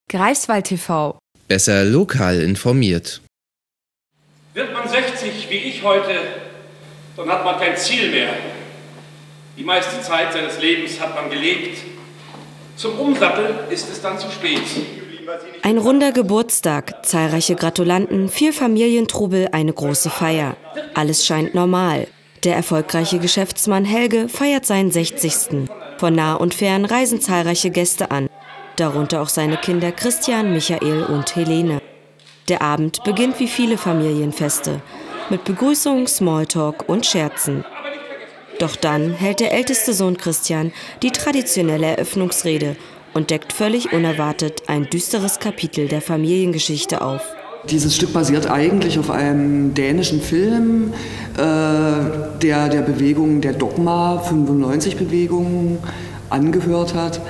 Greifswald TV. Besser lokal informiert. Wird man 60 wie ich heute, dann hat man kein Ziel mehr. Die meiste Zeit seines Lebens hat man gelebt. Zum Umsatteln ist es dann zu spät. Ein runder Geburtstag, zahlreiche Gratulanten, viel Familientrubel, eine große Feier. Alles scheint normal. Der erfolgreiche Geschäftsmann Helge feiert seinen 60. Von nah und fern reisen zahlreiche Gäste an. Darunter auch seine Kinder Christian, Michael und Helene. Der Abend beginnt wie viele Familienfeste. Mit Begrüßung, Smalltalk und Scherzen. Doch dann hält der älteste Sohn Christian die traditionelle Eröffnungsrede und deckt völlig unerwartet ein düsteres Kapitel der Familiengeschichte auf. Dieses Stück basiert eigentlich auf einem dänischen Film, der Bewegung der Dogma 95-Bewegung angehört hat.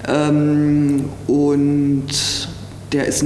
Und der ist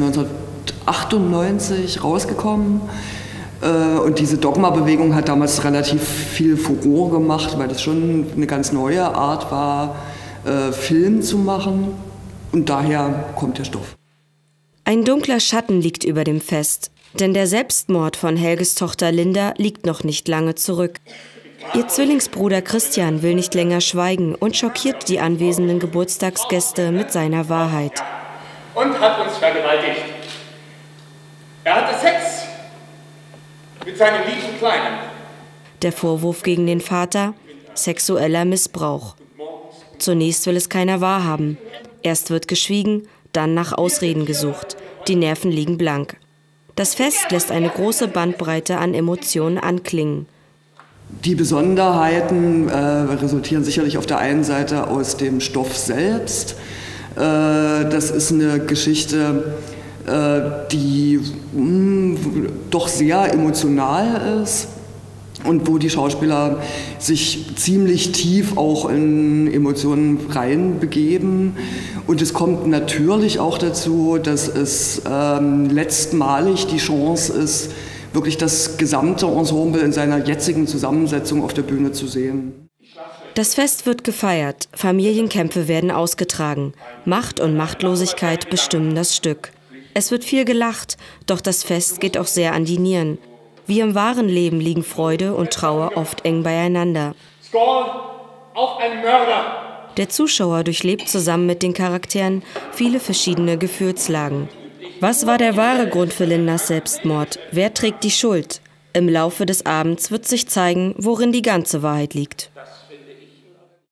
1998 rausgekommen. Und diese Dogma-Bewegung hat damals relativ viel Furore gemacht, weil das schon eine ganz neue Art war, Film zu machen. Und daher kommt der Stoff. Ein dunkler Schatten liegt über dem Fest, denn der Selbstmord von Helges Tochter Linda liegt noch nicht lange zurück. Ihr Zwillingsbruder Christian will nicht länger schweigen und schockiert die anwesenden Geburtstagsgäste mit seiner Wahrheit. Und hat uns vergewaltigt. Er hatte Sex mit seinem lieben Kleinen. Der Vorwurf gegen den Vater? Sexueller Missbrauch. Zunächst will es keiner wahrhaben. Erst wird geschwiegen, dann nach Ausreden gesucht. Die Nerven liegen blank. Das Fest lässt eine große Bandbreite an Emotionen anklingen. Die Besonderheiten resultieren sicherlich auf der einen Seite aus dem Stoff selbst. Das ist eine Geschichte, die doch sehr emotional ist und wo die Schauspieler sich ziemlich tief auch in Emotionen reinbegeben. Und es kommt natürlich auch dazu, dass es letztmalig die Chance ist, wirklich das gesamte Ensemble in seiner jetzigen Zusammensetzung auf der Bühne zu sehen. Das Fest wird gefeiert, Familienkämpfe werden ausgetragen, Macht und Machtlosigkeit bestimmen das Stück. Es wird viel gelacht, doch das Fest geht auch sehr an die Nieren. Wie im wahren Leben liegen Freude und Trauer oft eng beieinander. Skål auf einen Mörder! Der Zuschauer durchlebt zusammen mit den Charakteren viele verschiedene Gefühlslagen. Was war der wahre Grund für Lindas Selbstmord? Wer trägt die Schuld? Im Laufe des Abends wird sich zeigen, worin die ganze Wahrheit liegt.